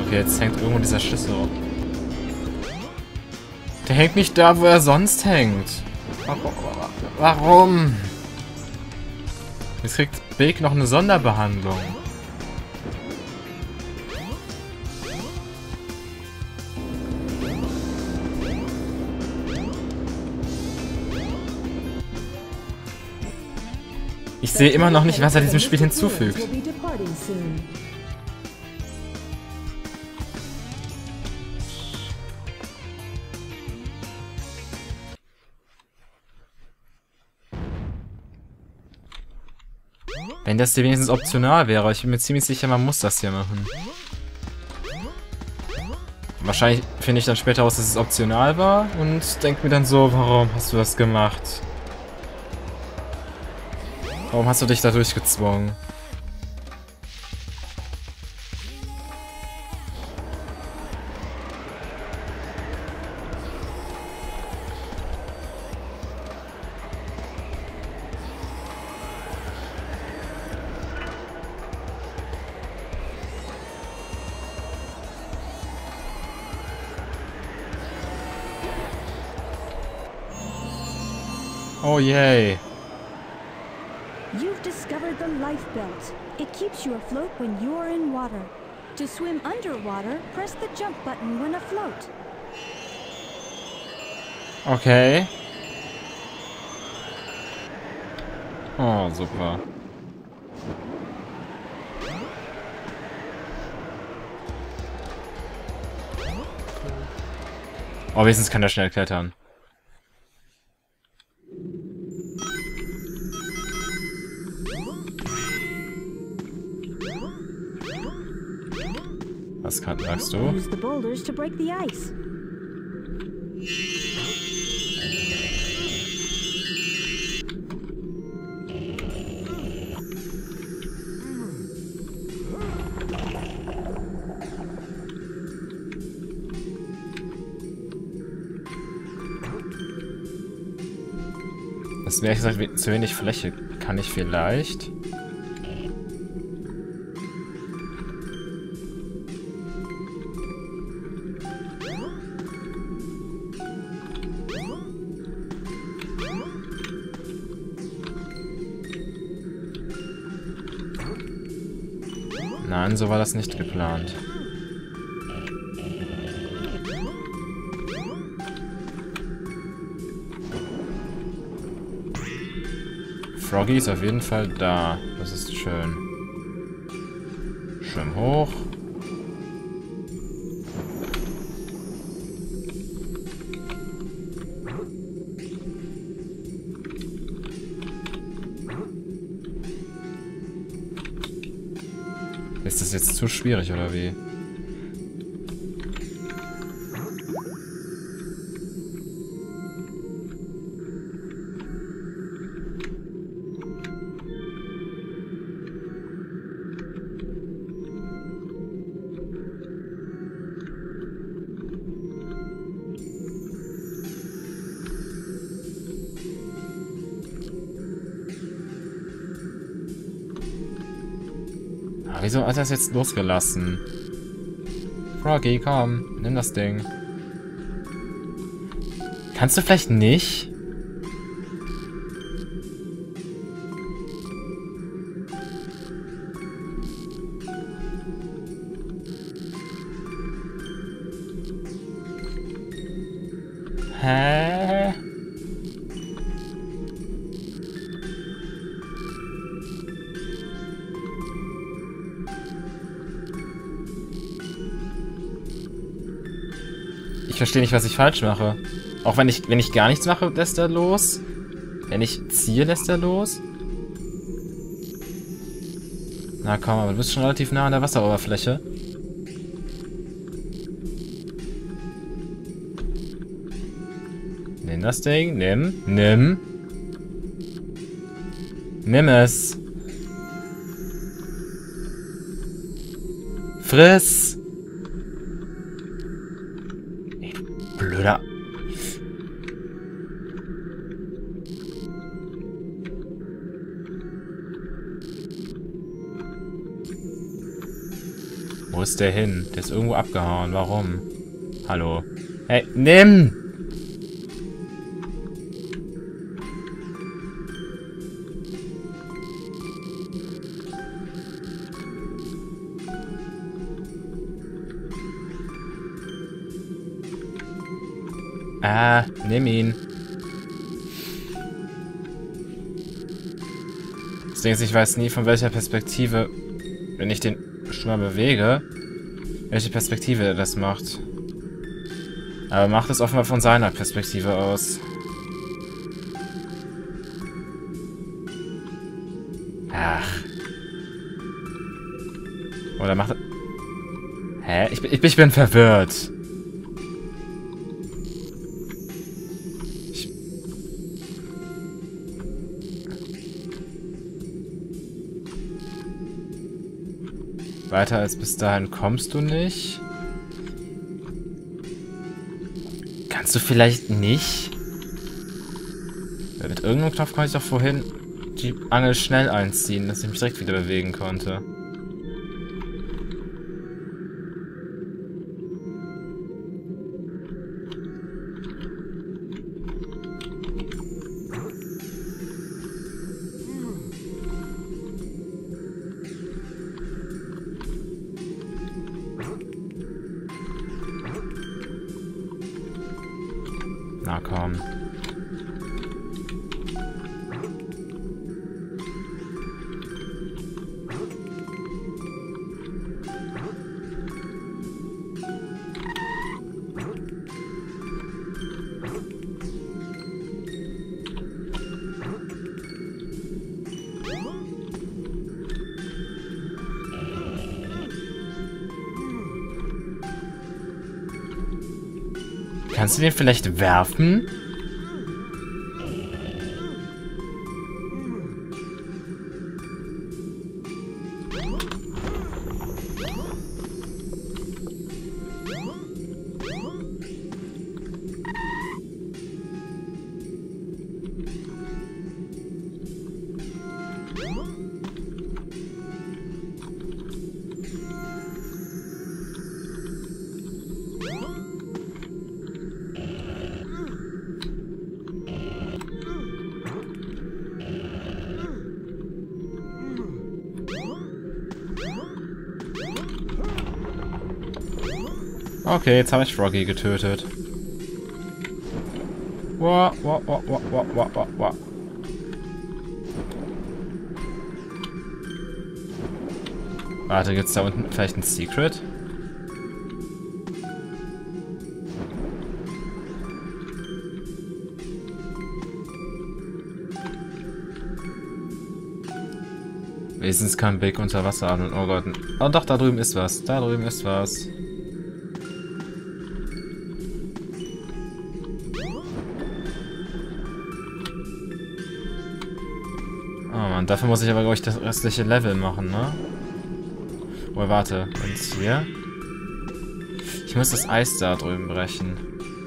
Okay, jetzt hängt irgendwo dieser Schlüssel. Der hängt nicht da, wo er sonst hängt. Warum? Jetzt kriegt Big noch eine Sonderbehandlung. Ich sehe immer noch nicht, was er diesem Spiel hinzufügt. Wenn das hier wenigstens optional wäre, ich bin mir ziemlich sicher, man muss das hier machen. Wahrscheinlich finde ich dann später aus, dass es optional war und denke mir dann so, warum hast du das gemacht? Warum hast du dich da durchgezwungen? Oh yay. You've discovered the life belt. It keeps you afloat when you're in water. To swim underwater, press the jump button when afloat. Okay. Oh, super. Oh, wenigstens kann er schnell klettern. Was magst du? Use the boulders to break the ice. Das ist mir ehrlich gesagt zu wenig Fläche. Kann ich vielleicht? Nein, so war das nicht geplant. Froggy ist auf jeden Fall da. Das ist schön. Schwimm hoch. Ist das jetzt zu schwierig, oder wie? Wieso hat er es jetzt losgelassen? Froggy, komm, nimm das Ding. Kannst du vielleicht nicht? Hä? Ich verstehe nicht, was ich falsch mache. Auch wenn ich gar nichts mache, lässt er los. Wenn ich ziehe, lässt er los. Na komm, aber du bist schon relativ nah an der Wasseroberfläche. Nimm das Ding. Nimm. Nimm. Nimm es. Friss. Blöder. Wo ist der hin? Der ist irgendwo abgehauen. Warum? Hallo. Hey, nimm! Ah, nimm ihn. Das Ding ist, ich weiß nie, von welcher Perspektive, wenn ich den schon mal bewege, welche Perspektive er das macht. Aber macht es offenbar von seiner Perspektive aus. Ach. Oder macht er... Hä? Ich bin verwirrt. Weiter als bis dahin kommst du nicht. Kannst du vielleicht nicht? Mit irgendeinem Knopf konnte ich doch vorhin die Angel schnell einziehen, dass ich mich direkt wieder bewegen konnte. Na komm. Kannst du den vielleicht werfen? Okay, jetzt habe ich Froggy getötet. Wow, wow, wow, wow, wow, wow, wow, wow. Warte, gibt's da unten vielleicht ein Secret? Wenigstens kann Big unter Wasser atmen. Oh Gott. Oh doch, da drüben ist was. Da drüben ist was. Oh Mann, dafür muss ich aber, glaube ich, das restliche Level machen, ne? Oh, warte. Und hier? Ich muss das Eis da drüben brechen.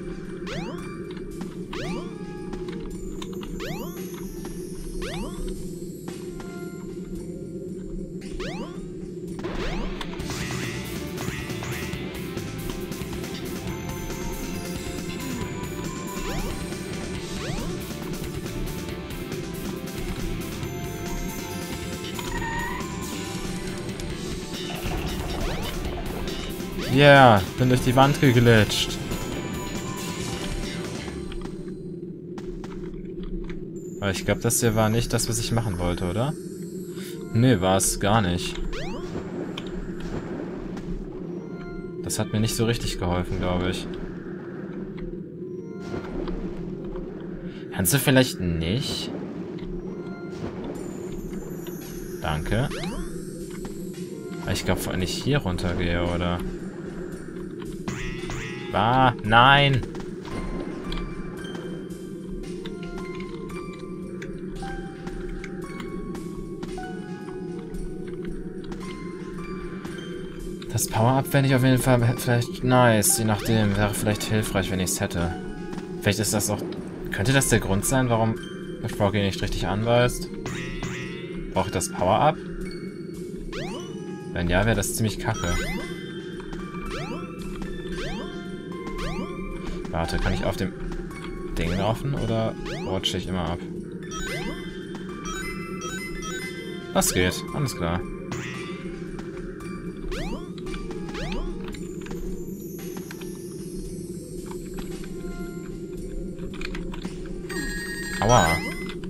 Ja, yeah, bin durch die Wand geglitscht. Aber ich glaube, das hier war nicht das, was ich machen wollte, oder? Nee, war es gar nicht. Das hat mir nicht so richtig geholfen, glaube ich. Kannst du vielleicht nicht? Danke. Ich glaube, vor allem ich hier runtergehe, oder? Ah, nein! Das Power-Up fände ich auf jeden Fall vielleicht nice. Je nachdem, wäre vielleicht hilfreich, wenn ich es hätte. Vielleicht ist das auch... Könnte das der Grund sein, warum Froggy nicht richtig anweist? Brauche ich das Power-Up? Wenn ja, wäre das ziemlich kacke. Warte, kann ich auf dem Ding laufen oder rutsche ich immer ab? Das geht, alles klar. Aua.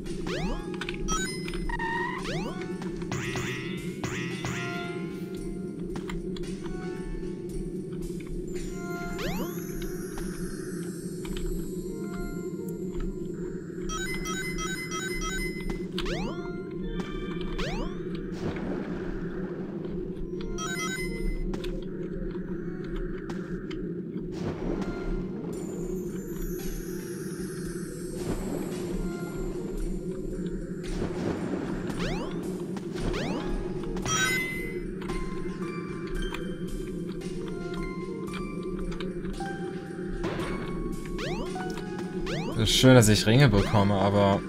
Es ist schön, dass ich Ringe bekomme, aber...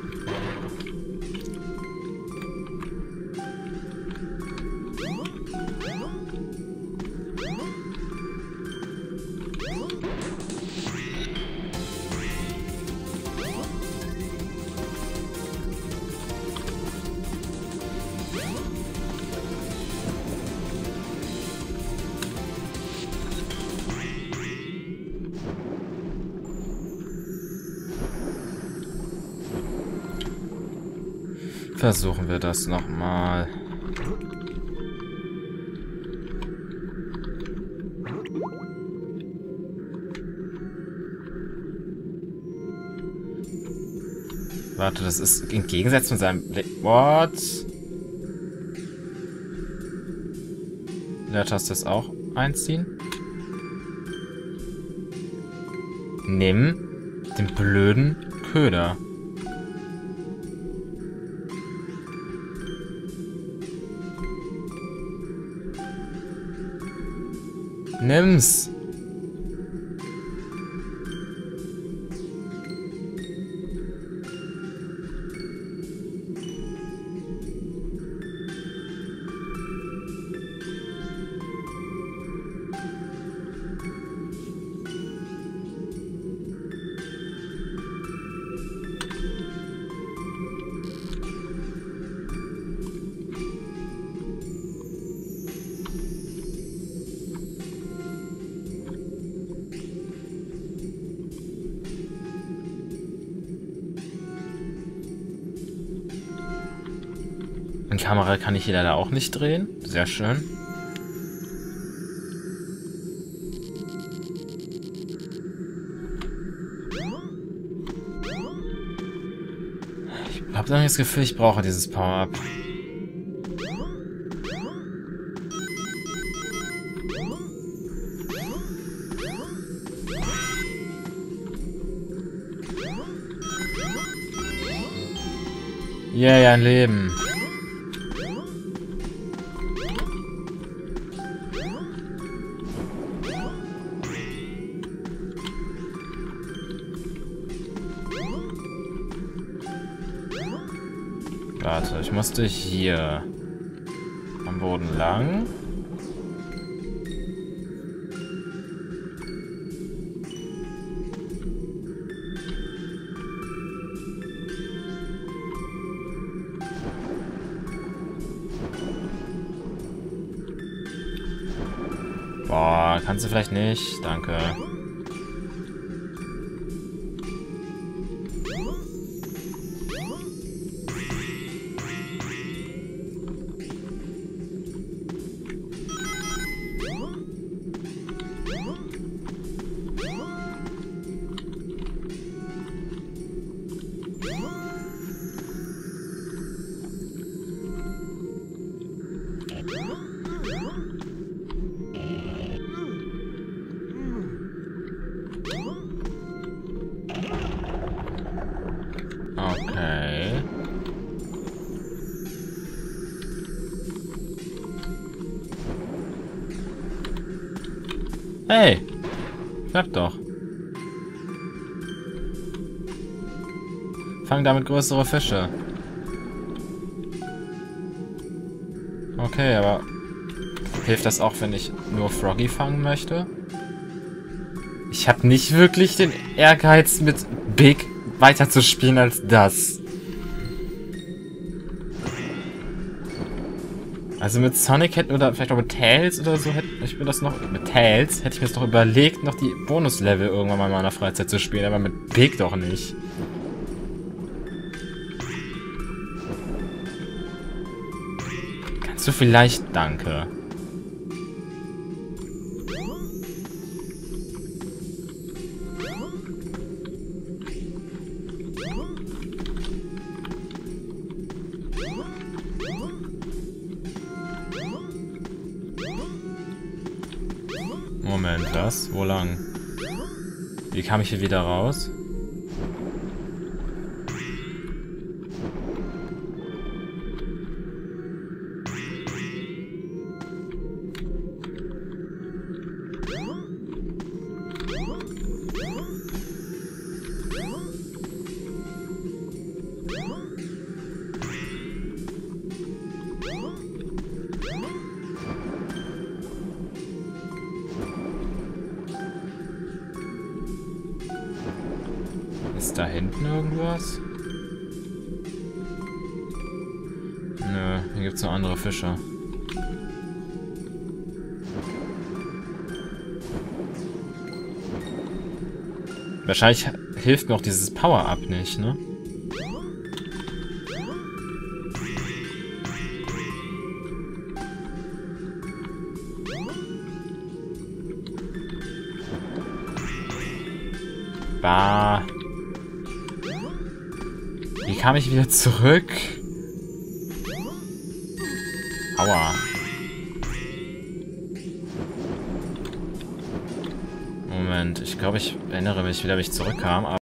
Versuchen wir das nochmal. Warte, das ist im Gegensatz mit seinem Blick. What? Leertaste ist auch einziehen. Nimm den blöden Köder. Nimm's. Die Kamera kann ich hier leider auch nicht drehen. Sehr schön. Ich habe dann das Gefühl, ich brauche dieses Power-Up. Yay, ein Leben. Warte, ich musste hier am Boden lang. Boah, kannst du vielleicht nicht? Danke. Okay. Hey! Klappt doch. Fang damit größere Fische. Okay, aber hilft das auch, wenn ich nur Froggy fangen möchte? Ich habe nicht wirklich den Ehrgeiz, mit Big weiterzuspielen als das. Also mit Sonic hätte oder vielleicht auch mit Tails oder so hätte ich mir das noch... Mit Tails hätte ich mir das noch überlegt, noch die Bonuslevel irgendwann mal in meiner Freizeit zu spielen, aber mit Big doch nicht. Kannst du vielleicht... Danke. Moment, was? Wo lang? Wie kam ich hier wieder raus? Ist da hinten irgendwas? Nö, hier gibt's noch andere Fische. Wahrscheinlich hilft mir auch dieses Power-Up nicht, ne? Bah. Wie kam ich wieder zurück? Aua. Moment, ich glaube, ich erinnere mich wieder, wie ich zurückkam.